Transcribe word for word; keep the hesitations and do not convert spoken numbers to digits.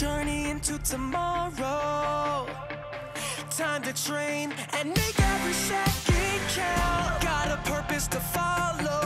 journey into tomorrow. Time to train and make every second count. Got a purpose to follow.